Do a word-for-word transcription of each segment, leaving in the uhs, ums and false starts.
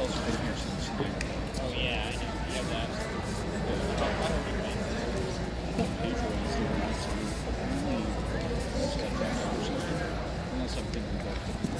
Oh yeah, I know. You have that. Unless I'm thinking about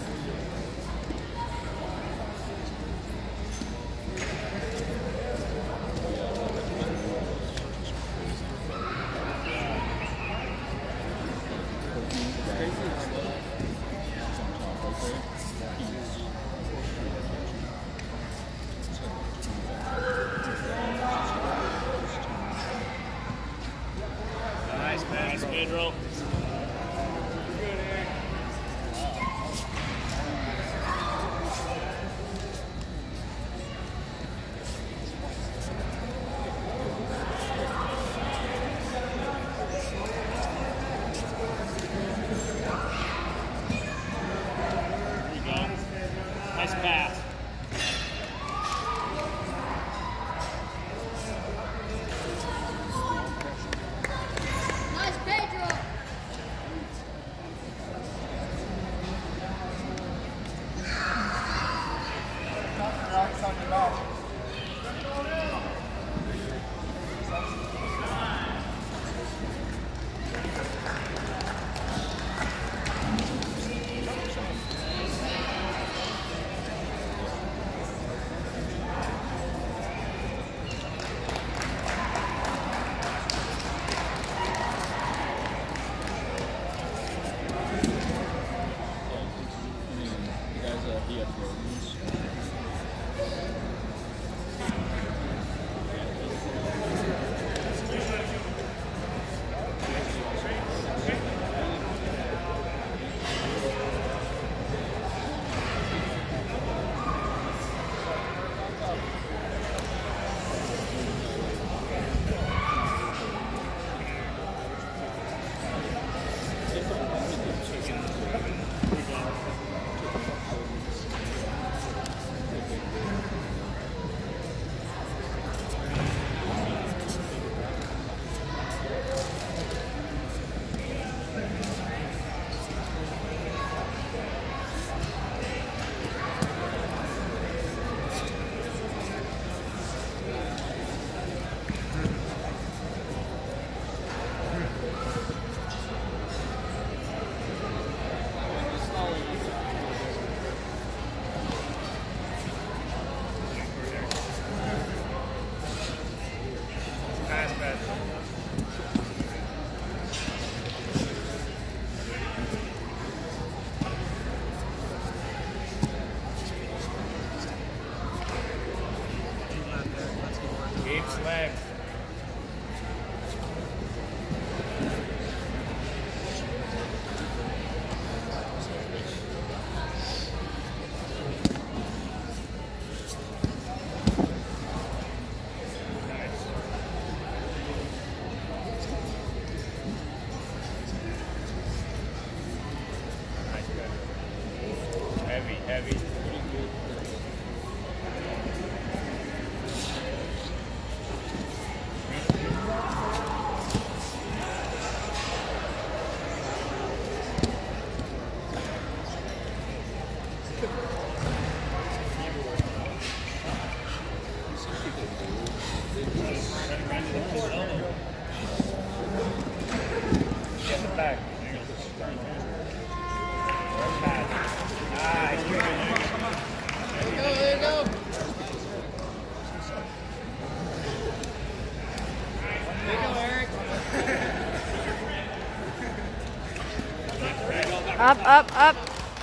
nice, nice, Pedro. Good, Erick. There you go. Nice pass. Nice, Pedro. Rocks on your back. Keeps legs. Nice, good. Heavy, heavy. Get in the back. Nice. There you go, there you go. There you go, Erick. Up, up, up.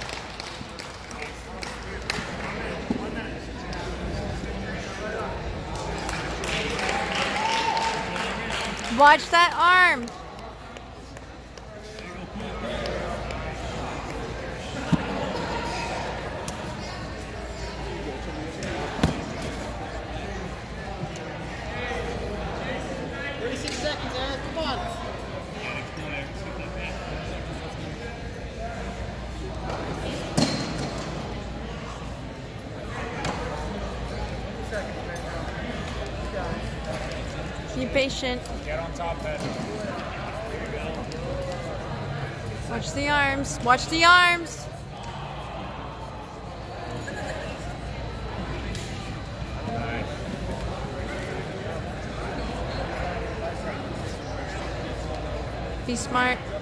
Watch that arm. thirty-six seconds, Erick. Come on. Be patient. Get on top, Pedro. There you go. Watch the arms. Watch the arms. Be smart.